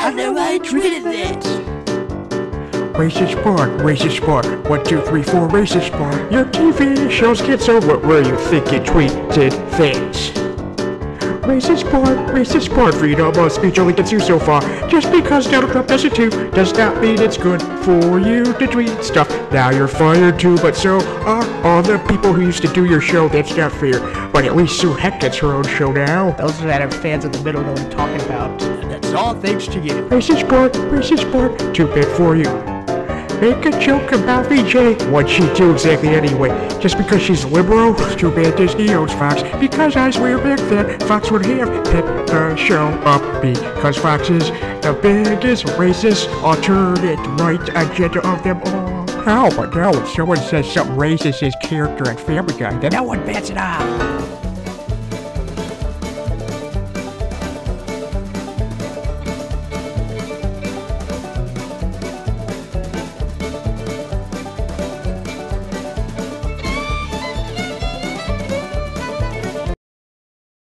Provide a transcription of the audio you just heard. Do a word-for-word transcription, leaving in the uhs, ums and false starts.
How do I treated it? Racist Park, Racist Park, one, two, three, four, Racist Park. Your T V shows kids over where you think it tweeted things. Racist Park, Racist Park, freedom of speech only gets you so far. Just because Donald Trump does it too, does not mean it's good for you to tweet stuff. Now you're fired too, but so are all the people who used to do your show. That's not fair. But at least Sue Heck gets her own show now. Those that are fans of the middle know what I'm talking about. And that's all thanks to you. Racist Park, Racist Park, too bad for you. Make a joke about V J. What'd she do exactly anyway? Just because she's liberal? It's too bad Disney owns Fox. Because I swear back then, Fox would have picked the show up because Fox is the biggest racist alternate right agenda of them all. How? But now if someone says something racist as character at Family Guy, then no one bats it out.